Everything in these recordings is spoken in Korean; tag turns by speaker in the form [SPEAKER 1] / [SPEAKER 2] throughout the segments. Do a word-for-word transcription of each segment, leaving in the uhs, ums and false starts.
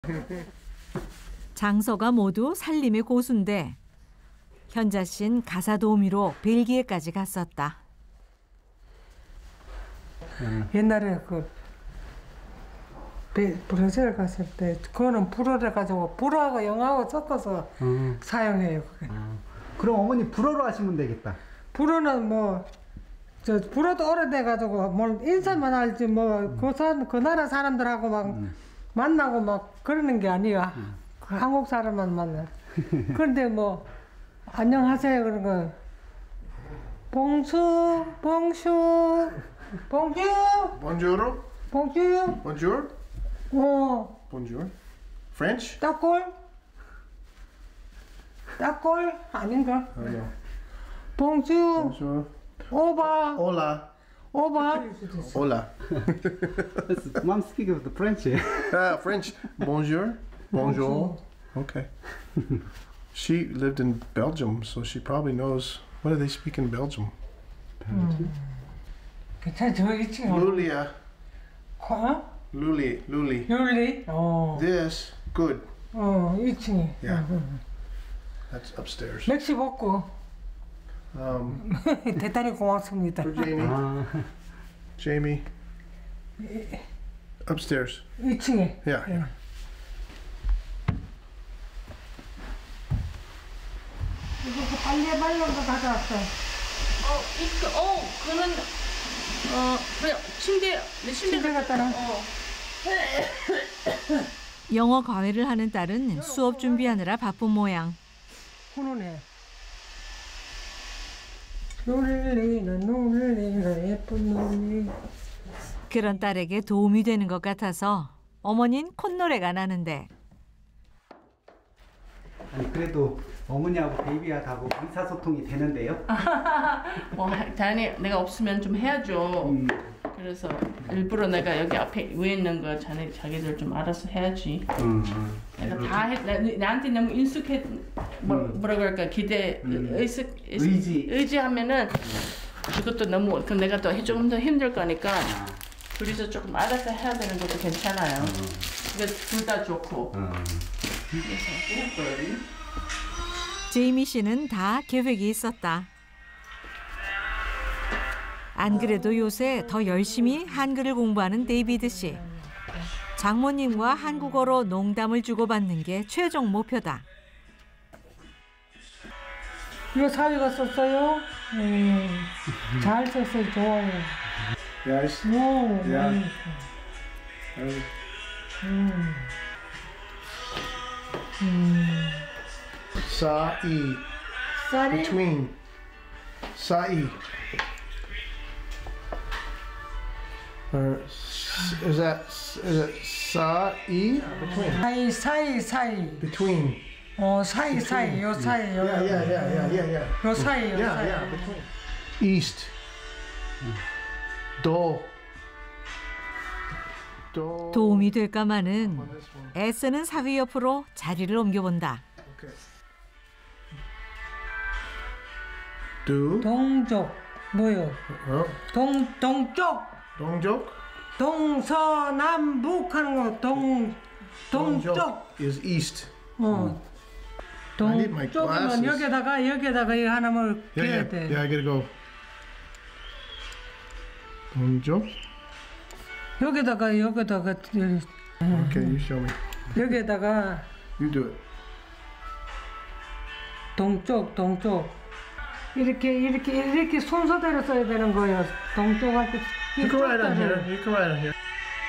[SPEAKER 1] 장서가 모두 살림의 고수인데 현자 씨는 가사 도우미로 벨기에까지 갔었다.
[SPEAKER 2] 음. 옛날에 그 브라질 갔을 때 그거는 불어를 가지고 불어하고 영어하고 섞어서 음. 사용해요. 그게.
[SPEAKER 3] 음. 그럼 어머니 불어로 하시면 되겠다.
[SPEAKER 2] 불어는 뭐 저 불어도 오래돼 가지고 뭘 인사만 알지 뭐 그 음. 그 나라 사람들하고 막 음. 만나고 막 그러는 게 아니야. 음. 그 한국 사람만 만나. 그런데 뭐 안녕하세요 그런 거 봉수 봉수 봉주
[SPEAKER 4] Buongiorno.
[SPEAKER 2] 봉주
[SPEAKER 4] Bonjour.
[SPEAKER 2] 어
[SPEAKER 4] Bonjour. French?
[SPEAKER 2] 따꼴 따꼴 아닌가?
[SPEAKER 4] Oh, no.
[SPEAKER 2] 봉주
[SPEAKER 4] Bonjour.
[SPEAKER 2] 오바
[SPEAKER 4] Hola.
[SPEAKER 2] 오바
[SPEAKER 4] Hola.
[SPEAKER 3] Mom speaking of the French.
[SPEAKER 4] uh, French. Bonjour. Bonjour. Okay. She lived in Belgium, so she probably knows. What do they speak in Belgium?
[SPEAKER 2] 음. 괜찮아, 저 이층.
[SPEAKER 4] Lulia.
[SPEAKER 2] 어?
[SPEAKER 4] Luli. Luli.
[SPEAKER 2] 율리. 어.
[SPEAKER 4] This. Good.
[SPEAKER 2] 어, 이층이.
[SPEAKER 4] Yeah. That's upstairs.
[SPEAKER 2] 맥시 먹고.
[SPEAKER 4] Um,
[SPEAKER 2] 대단히 고맙습니다.
[SPEAKER 4] for Jamie.
[SPEAKER 3] 아.
[SPEAKER 4] Jamie. Upstairs.
[SPEAKER 2] 이층에.
[SPEAKER 4] Yeah.
[SPEAKER 2] 예. 이거 빨래 말린 거 가져왔어.
[SPEAKER 5] 어, 이거, 어, 그거는, 어, 그냥 침대, 내 침대,
[SPEAKER 2] 침대 갖다 놔.
[SPEAKER 5] 어.
[SPEAKER 1] 영어 과외를 하는 딸은 수업 준비하느라 바쁜 모양.
[SPEAKER 2] 훈훈해. 놀리는 놀리는 예쁜 놀리.
[SPEAKER 1] 그런 딸에게 도움이 되는 것 같아서 어머니는 콧노래가 나는데.
[SPEAKER 3] 아니 그래도 어머니하고 베이비하고 의사소통이 되는데요?
[SPEAKER 5] 뭐, 당연히 내가 없으면 좀 해야죠.
[SPEAKER 3] 음.
[SPEAKER 5] 그래서 일부러 내가 여기 앞에 위에 있는 거 자네, 자기들 좀 알아서 해야지.
[SPEAKER 3] 음.
[SPEAKER 5] 내가 다 해, 나, 나한테 너무 인숙해, 뭐,
[SPEAKER 3] 음.
[SPEAKER 5] 뭐라 그럴까, 기대,
[SPEAKER 3] 음.
[SPEAKER 5] 의식,
[SPEAKER 3] 의지.
[SPEAKER 5] 의지하면은 그것도 너무, 그 내가 더 조금 더 힘들 거니까 둘이서 조금 알아서 해야 되는 것도 괜찮아요. 그게 둘 다 좋고.
[SPEAKER 3] 음.
[SPEAKER 1] 제이미 씨는 다 계획이 있었다. 안 그래도 요새 더 열심히 한글을 공부하는 데이비드 씨. 장모님과 한국어로 농담을 주고받는 게 최종 목표다.
[SPEAKER 2] 이거 사위가 썼어요? 음, 잘 썼어요. 좋아요.
[SPEAKER 4] Yes.
[SPEAKER 2] 오,
[SPEAKER 4] Yeah.
[SPEAKER 2] 음.
[SPEAKER 4] Um,
[SPEAKER 2] 음. 음.
[SPEAKER 4] Sa-i.
[SPEAKER 2] 쌀이?
[SPEAKER 4] Between. Sa-i. Or s- is that is it sa-i? Between.
[SPEAKER 2] 사이, 사이, 사이.
[SPEAKER 4] Between.
[SPEAKER 2] 어, 사이, 사이. 요 사이. 요,
[SPEAKER 4] Yeah, yeah, yeah, yeah, yeah, yeah.
[SPEAKER 2] 요 사이, 요
[SPEAKER 4] Yeah,
[SPEAKER 2] 사이.
[SPEAKER 4] yeah, between. East. Do. Do.
[SPEAKER 1] 도움이 될까마는 애쓰는 사위 옆으로 자리를 옮겨본다.
[SPEAKER 4] Okay. Do.
[SPEAKER 2] 동쪽. 뭐요?
[SPEAKER 4] Oh.
[SPEAKER 2] 동, 동쪽.
[SPEAKER 4] Dongjok.
[SPEAKER 2] 동서남북 하는 거. 동, 동쪽.
[SPEAKER 4] Dongjok is east.
[SPEAKER 2] 어.
[SPEAKER 4] I need my
[SPEAKER 2] 동쪽이면
[SPEAKER 4] glasses.
[SPEAKER 2] 여기다가 여기다가 이 하나만
[SPEAKER 4] Yeah,
[SPEAKER 2] 개야
[SPEAKER 4] yeah,
[SPEAKER 2] 돼.
[SPEAKER 4] yeah. I gotta go. Dongjok.
[SPEAKER 2] 여기다가 여기다가
[SPEAKER 4] Okay, you show me.
[SPEAKER 2] 여기다가
[SPEAKER 4] You do it.
[SPEAKER 2] 동쪽 동쪽 이렇게 이렇게 이렇게 순서대로 써야 되는 거예요. 동쪽한테
[SPEAKER 4] You can write on here. You can write on here.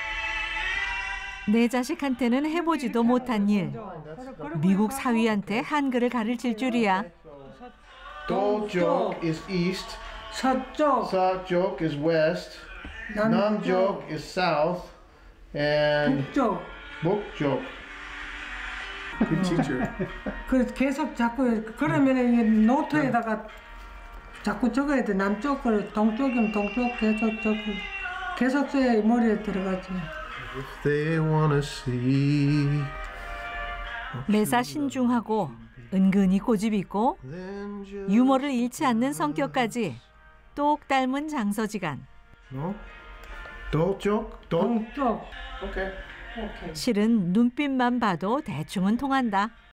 [SPEAKER 1] 내 자식한테는 해보지도 못한 일. 미국 사위한테 한글을 가르칠 줄이야.
[SPEAKER 4] Dongjok is east.
[SPEAKER 2] 서쪽
[SPEAKER 4] Sakjok is west. Namjok is south. And
[SPEAKER 2] 북쪽
[SPEAKER 4] Bokjok. Good teacher.
[SPEAKER 2] 그 계속 자꾸 그러면 이 노트에다가 자꾸 적어야 돼. 남쪽을 동쪽이면 동쪽 계속 적고 계속 써야 머리에 들어가지.
[SPEAKER 4] If they wanna see.
[SPEAKER 1] 매사 신중하고 은근히 고집 있고
[SPEAKER 4] then just
[SPEAKER 1] 유머를 잃지 않는 성격까지 똑 닮은 장서지간.
[SPEAKER 4] No. Dongjok. Don.
[SPEAKER 2] 동쪽
[SPEAKER 4] Okay.
[SPEAKER 1] 실은 눈빛만 봐도 대충은 통한다.